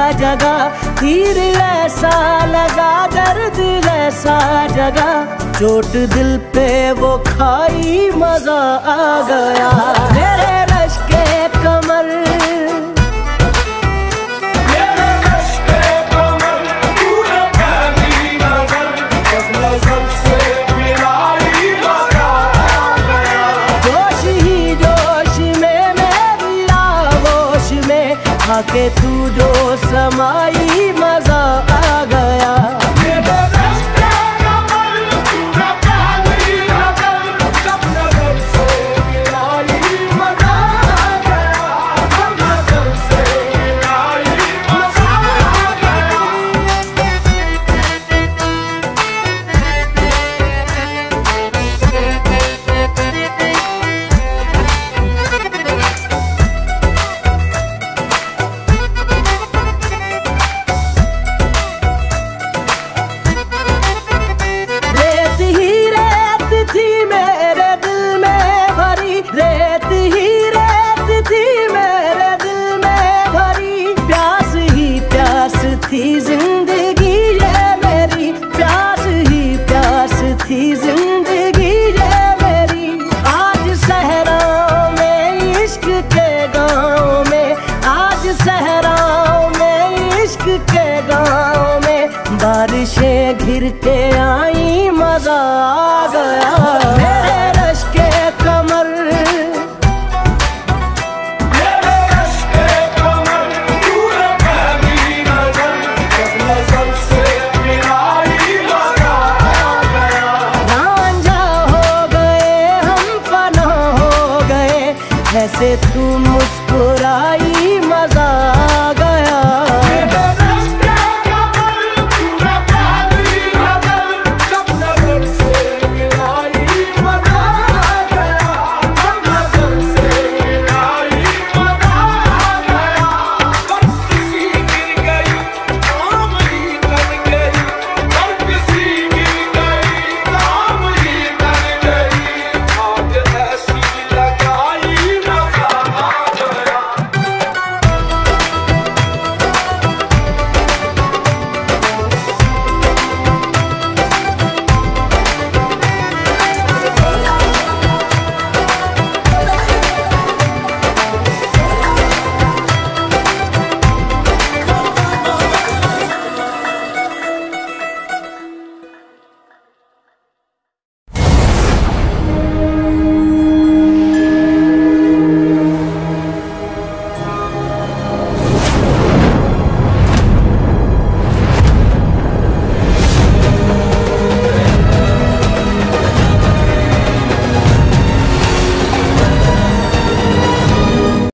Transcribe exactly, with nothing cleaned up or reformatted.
जगा, तीर ऐसा लगा, दर्द ऐसा जगा, चोट दिल पे वो खाई, मजा आ गया। मेरे रश्के कमर, मेरे रश्के कमर, तूने पहली नजर जब नजर से मिलाई, मजा आ गया। जोश ही जोश में, मेरी आगोश में आके तू जो समाई, मजा आ गया। थी जिंदगी ये मेरी, प्यास ही प्यास थी जिंदगी ये मेरी। आज सहराओं में इश्क के गाँव में, आज सहराओं में इश्क के गाँव में, बारिशें घिर के आई, मजा आ गया। मेरे रश्के कमर, ऐसे तू मुस्कुराई, मजा